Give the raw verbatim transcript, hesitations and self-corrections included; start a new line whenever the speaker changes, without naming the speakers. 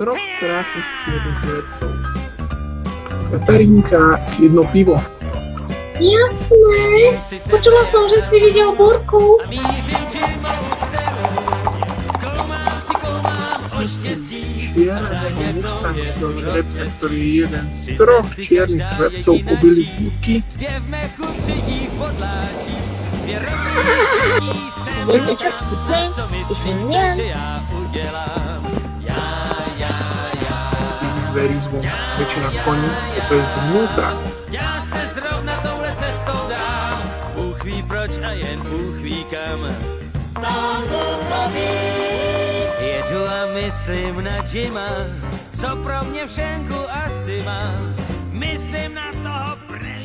strop krásných čiernych dvercov. Katarinka, jedno pivo.
Jasné, počula som, že si videl Borku.
Čierneho mustangského žrebca, ktorý je jeden z troch čiernych žrebcov pobili kúky.
Viete čo vtipné? Ty si indián.
Tých dverí zvon, väčšina koní, to je zvnútra.
Já se zrovna touhle cestou dám, Bůh ví proč a jen Bůh ví kam. Sám Bůh to ví. Jedu a myslím na Jima, co pro mě všenku asi má. Myslím na toho pre...